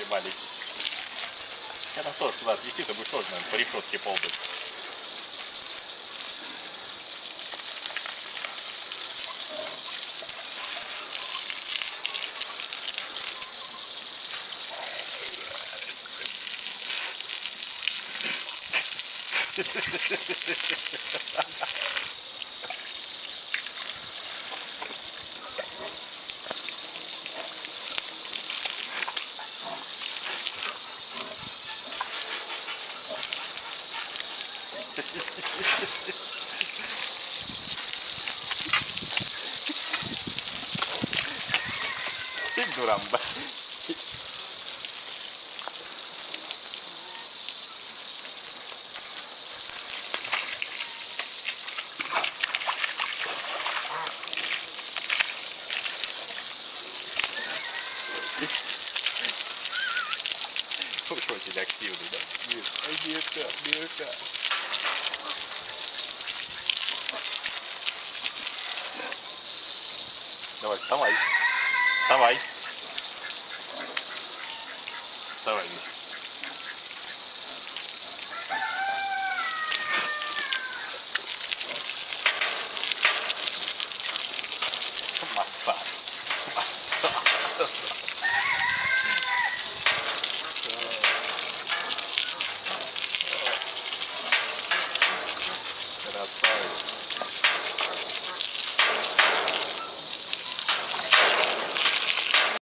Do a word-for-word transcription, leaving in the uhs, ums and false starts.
маленький. Я там тоже туда отвести, ты будешь тоже, наверное, по решетке ползать. Дурamba. Уж очень активный, да? Мирка, Мирка. Давай, вставай. Вставай. Вставай, Миша.